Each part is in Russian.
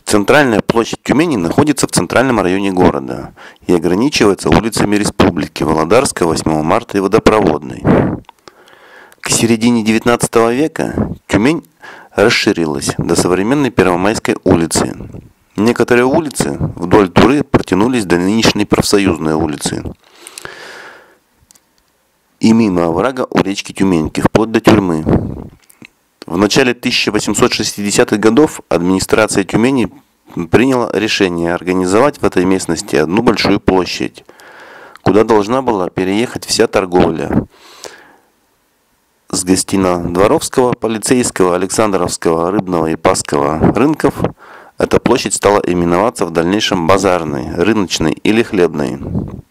Центральная площадь Тюмени находится в центральном районе города и ограничивается улицами Республики, Володарской, 8 марта и Водопроводной. К середине XIX века Тюмень расширилась до современной Первомайской улицы. Некоторые улицы вдоль Туры протянулись до нынешней Профсоюзной улицы и мимо оврага у речки Тюменьки, вплоть до тюрьмы. В начале 1860-х годов администрация Тюмени приняла решение организовать в этой местности одну большую площадь, куда должна была переехать вся торговля. С Гостино-Дворовского, Полицейского, Александровского, Рыбного и Пасского рынков эта площадь стала именоваться в дальнейшем Базарной, Рыночной или Хлебной.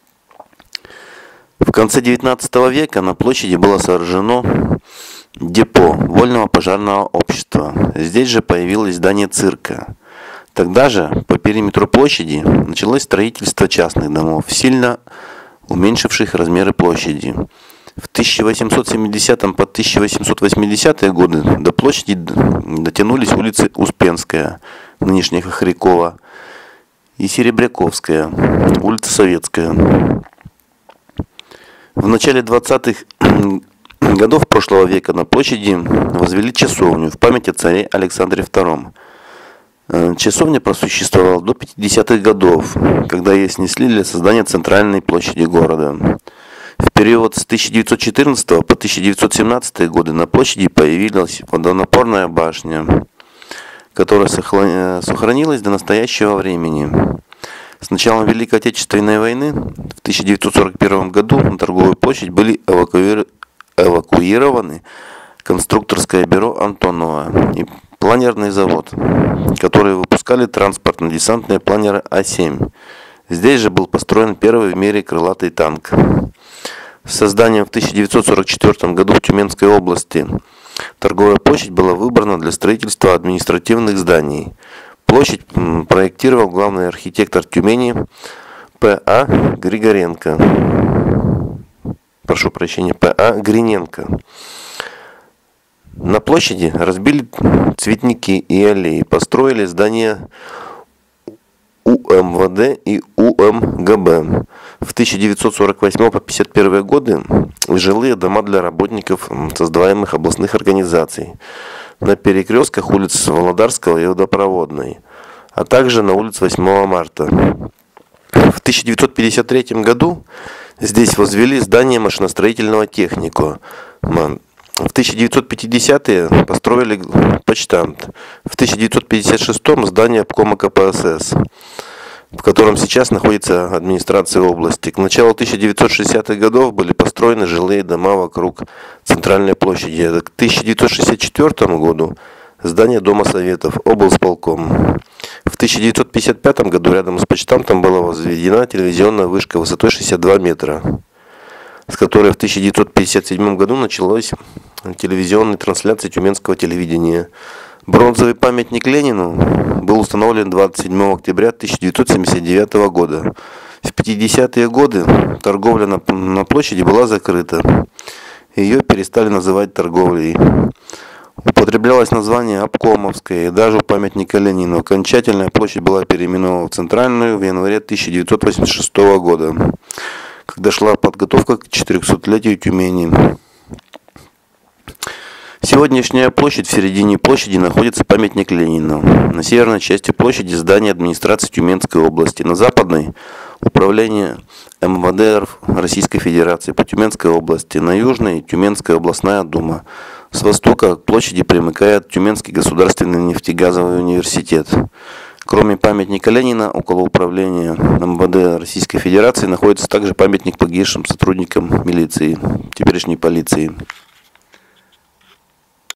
В конце XIX века на площади было сооружено депо Вольного пожарного общества. Здесь же появилось здание цирка. Тогда же по периметру площади началось строительство частных домов, сильно уменьшивших размеры площади. В 1870 по 1880-е годы до площади дотянулись улицы Успенская, нынешняя Хохрякова, и Серебряковская, улица Советская. В начале 20-х годов прошлого века на площади возвели часовню в память о царе Александре II. Часовня просуществовала до 50-х годов, когда ее снесли для создания центральной площади города. В период с 1914 по 1917 годы на площади появилась водонапорная башня, которая сохранилась до настоящего времени. С началом Великой Отечественной войны в 1941 году на торговую площадь были эвакуированы конструкторское бюро Антонова и планерный завод, которые выпускали транспортно-десантные планеры А-7. Здесь же был построен первый в мире крылатый танк. С созданием в 1944 году в Тюменской области торговая площадь была выбрана для строительства административных зданий. Площадь проектировал главный архитектор Тюмени П.А. Григоренко. Прошу прощения, П.А. Гриненко. На площади разбили цветники и аллеи, построили здания УМВД и УМГБ. В 1948 по 1951 годы жилые дома для работников создаваемых областных организаций на перекрестках улиц Володарского и Водопроводной, а также на улице 8 марта. В 1953 году здесь возвели здание машиностроительного техникума. В 1950-е построили почтамт. В 1956-м здание обкома КПСС, в котором сейчас находится администрация области. К началу 1960-х годов были построены жилые дома вокруг центральной площади. К 1964 году здание Дома Советов, облсполком. В 1955 году рядом с почтамтом была возведена телевизионная вышка высотой 62 метра, с которой в 1957 году началась телевизионная трансляция тюменского телевидения. Бронзовый памятник Ленину был установлен 27 октября 1979 года. В 50-е годы торговля на площади была закрыта. Ее перестали называть торговлей. Употреблялось название Обкомовская, и даже у памятника Ленину. Окончательная площадь была переименована в Центральную в январе 1986 года, когда шла подготовка к 400-летию Тюмени. Сегодняшняя площадь, в середине площади находится памятник Ленину. На северной части площади здание администрации Тюменской области, на западной – управление МВД Российской Федерации по Тюменской области, на южной – Тюменская областная дума. С востока к площади примыкает Тюменский государственный нефтегазовый университет. Кроме памятника Ленина, около управления МВД Российской Федерации находится также памятник погибшим сотрудникам милиции, теперешней полиции.